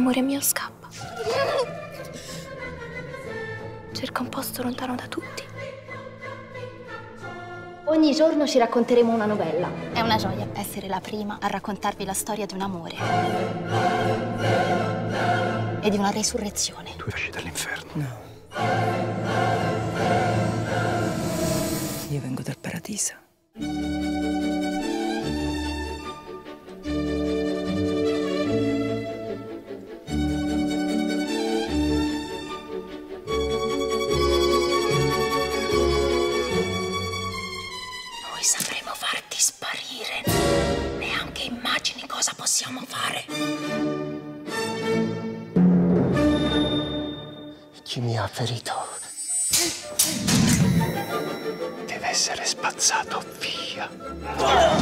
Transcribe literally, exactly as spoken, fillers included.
Amore mio, scappa. Cerca un posto lontano da tutti. Ogni giorno ci racconteremo una novella. È una gioia essere la prima a raccontarvi la storia di un amore. E di una resurrezione. Tu esci dall'inferno. No. Io vengo dal paradiso. Noi sapremo farti sparire. Neanche immagini cosa possiamo fare. Chi mi ha ferito deve essere spazzato via.